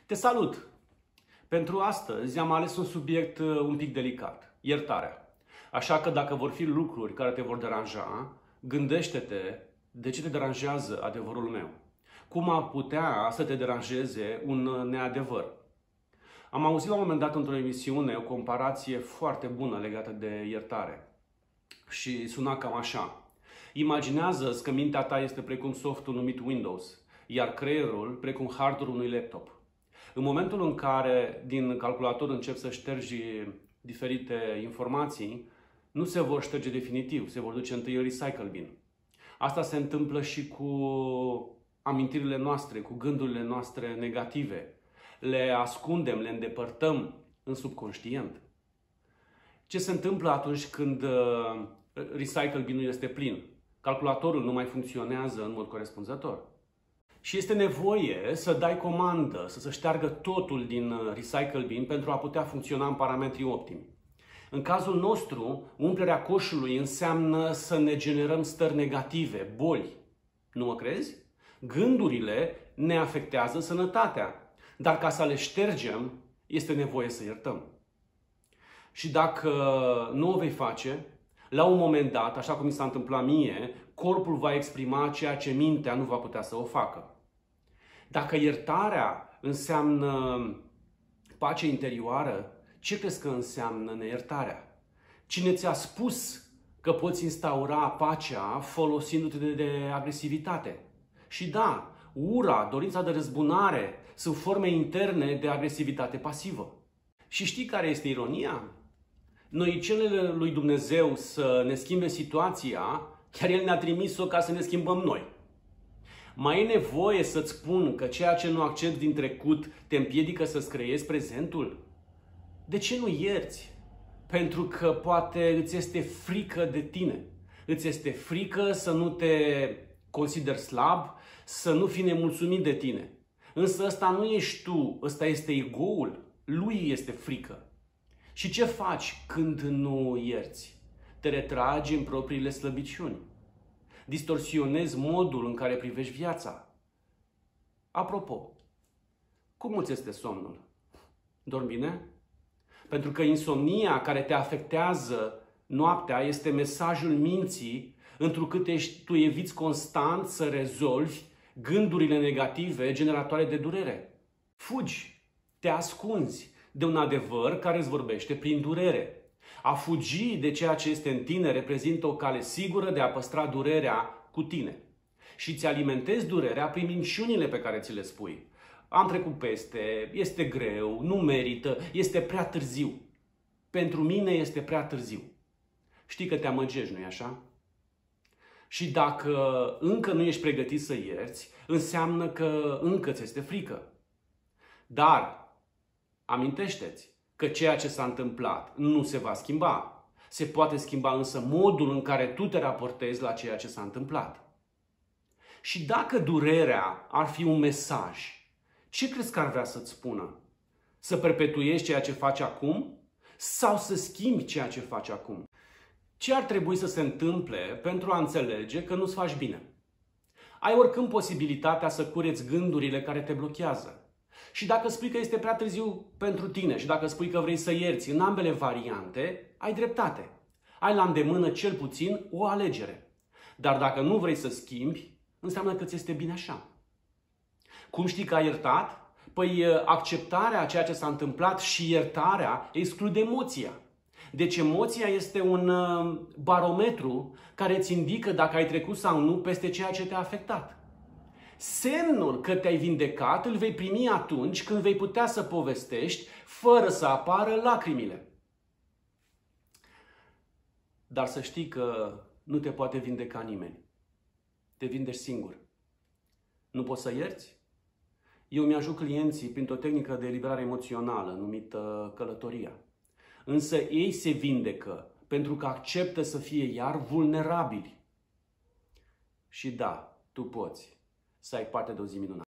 Te salut! Pentru astăzi am ales un subiect un pic delicat, iertarea. Așa că dacă vor fi lucruri care te vor deranja, gândește-te de ce te deranjează adevărul meu. Cum ar putea să te deranjeze un neadevăr. Am auzit la un moment dat într-o emisiune o comparație foarte bună legată de iertare. Și suna cam așa. Imaginează-ți că mintea ta este precum softul numit Windows, iar creierul precum hardware-ul unui laptop. În momentul în care din calculator începi să ștergi diferite informații, nu se vor șterge definitiv, se vor duce întâi în recycle bin. Asta se întâmplă și cu amintirile noastre, cu gândurile noastre negative. Le ascundem, le îndepărtăm în subconștient. Ce se întâmplă atunci când recycle bin-ul este plin? Calculatorul nu mai funcționează în mod corespunzător. Și este nevoie să dai comandă, să se șteargă totul din recycle bin pentru a putea funcționa în parametrii optimi. În cazul nostru, umplerea coșului înseamnă să ne generăm stări negative, boli. Nu mă crezi? Gândurile ne afectează sănătatea, dar ca să le ștergem, este nevoie să iertăm. Și dacă nu o vei face, la un moment dat, așa cum mi s-a întâmplat mie, corpul va exprima ceea ce mintea nu va putea să o facă. Dacă iertarea înseamnă pace interioară, ce crezi că înseamnă neiertarea? Cine ți-a spus că poți instaura pacea folosindu-te de agresivitate? Și da, ura, dorința de răzbunare sunt forme interne de agresivitate pasivă. Și știi care este ironia? Noi cerem lui Dumnezeu să ne schimbe situația, chiar El ne-a trimis-o ca să ne schimbăm noi. Mai e nevoie să-ți spun că ceea ce nu accepti din trecut te împiedică să-ți creezi prezentul? De ce nu ierți? Pentru că poate îți este frică de tine. Îți este frică să nu te consideri slab, să nu fii nemulțumit de tine. Însă ăsta nu ești tu, ăsta este ego-ul. Lui este frică. Și ce faci când nu ierți? Te retragi în propriile slăbiciuni. Distorsionezi modul în care privești viața. Apropo, cum îți este somnul? Dormi bine? Pentru că insomnia care te afectează noaptea este mesajul minții, întrucât tu eviți constant să rezolvi gândurile negative generatoare de durere. Fugi, te ascunzi de un adevăr care îți vorbește prin durere. A fugi de ceea ce este în tine reprezintă o cale sigură de a păstra durerea cu tine. Și îți alimentezi durerea prin minciunile pe care ți le spui. Am trecut peste, este greu, nu merită, este prea târziu. Pentru mine este prea târziu. Știi că te amăgești, nu-i așa? Și dacă încă nu ești pregătit să ierți, înseamnă că încă ți este frică. Dar amintește-ți că ceea ce s-a întâmplat nu se va schimba. Se poate schimba însă modul în care tu te raportezi la ceea ce s-a întâmplat. Și dacă durerea ar fi un mesaj, ce crezi că ar vrea să-ți spună? Să perpetuezi ceea ce faci acum sau să schimbi ceea ce faci acum? Ce ar trebui să se întâmple pentru a înțelege că nu-ți faci bine? Ai oricând posibilitatea să cureți gândurile care te blochează. Și dacă spui că este prea târziu pentru tine și dacă spui că vrei să ierți în ambele variante, ai dreptate. Ai la îndemână cel puțin o alegere. Dar dacă nu vrei să schimbi, înseamnă că ți este bine așa. Cum știi că ai iertat? Păi acceptarea a ceea ce s-a întâmplat și iertarea exclude emoția. Deci emoția este un barometru care îți indică dacă ai trecut sau nu peste ceea ce te-a afectat. Semnul că te-ai vindecat îl vei primi atunci când vei putea să povestești fără să apară lacrimile. Dar să știi că nu te poate vindeca nimeni. Te vindești singur. Nu poți să ierți? Eu mi-ajut clienții printr-o tehnică de eliberare emoțională numită călătoria. Însă ei se vindecă pentru că acceptă să fie iar vulnerabili. Și da, tu poți să ai parte de o zi minunată.